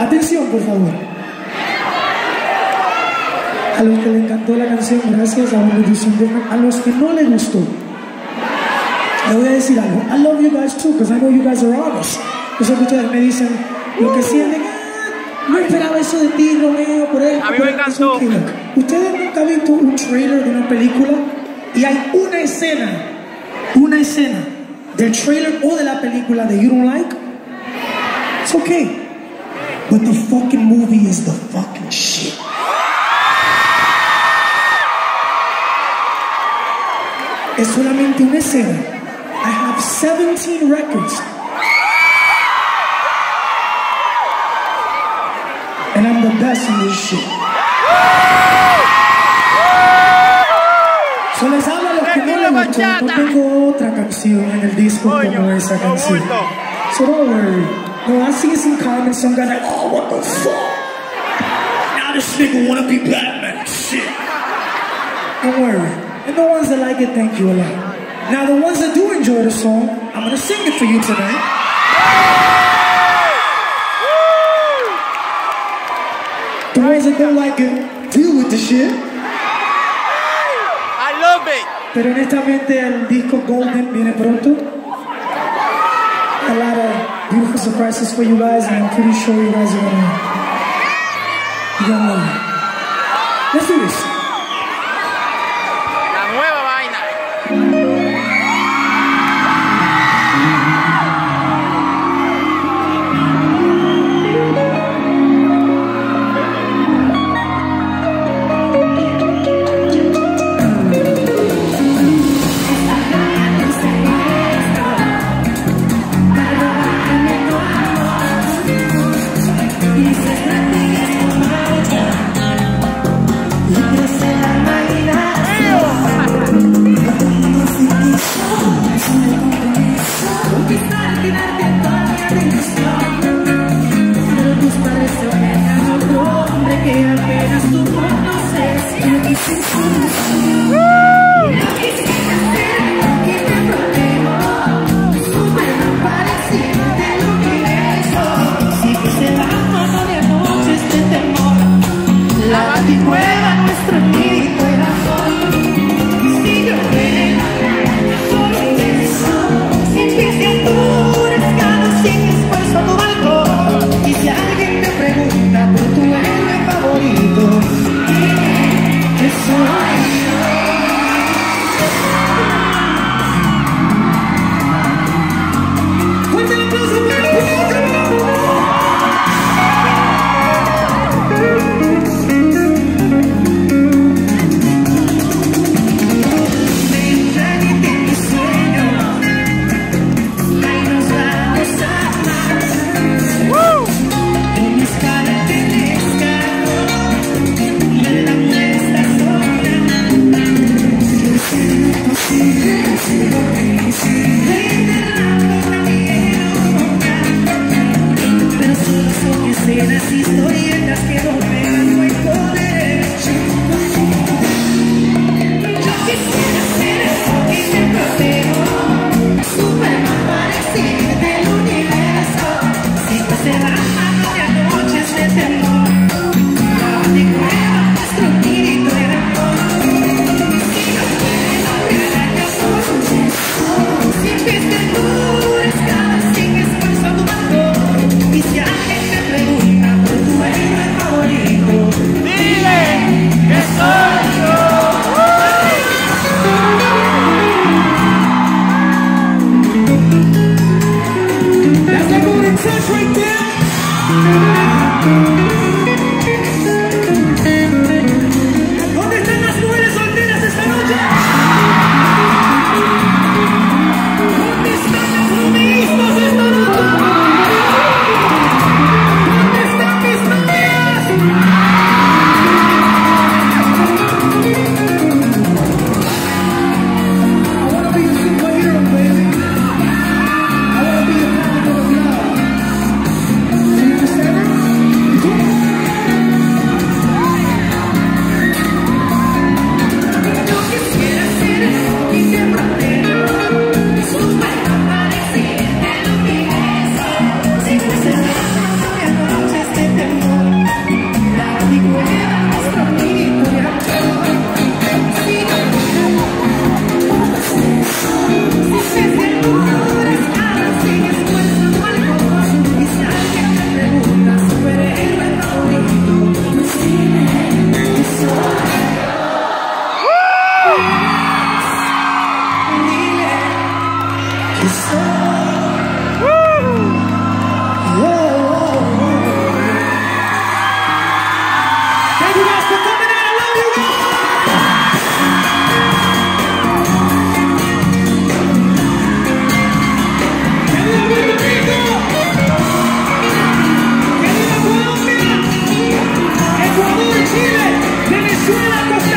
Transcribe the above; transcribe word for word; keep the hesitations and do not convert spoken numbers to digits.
Atención, por favor. A los que le encantó la canción, gracias. A los que no le gustó, le voy a decir algo. I love you guys too, because I know you guys are honest. Yo sé que ustedes me dicen lo que sienten. No esperaba eso de ti, Romeo, por él. A mí me encantó. Ustedes nunca han visto un trailer de una película y hay una escena, una escena del trailer o de la película that you don't like. It's okay, but the fucking movie is the fucking shit. Es solamente una escena. I have seventeen records. And I'm the best in this shit. So les hablo a los que no les gustó. No tengo otra canción en el disco como esa canción. So don't worry. No, I see some comments, some guys like, oh, what the fuck? Now this nigga wanna be Batman. Shit. Don't worry. And the ones that like it, thank you a lot. Now the ones that do enjoy the song, I'm gonna sing it for you tonight. The ones that don't like it, deal with the shit. I love it. Pero honestamente el disco Golden viene pronto. A lot of beautiful surprises for you guys, and I'm pretty sure you guys are gonna, you're gonna love it. Let's do this. La nueva vaina. Seven? Suena,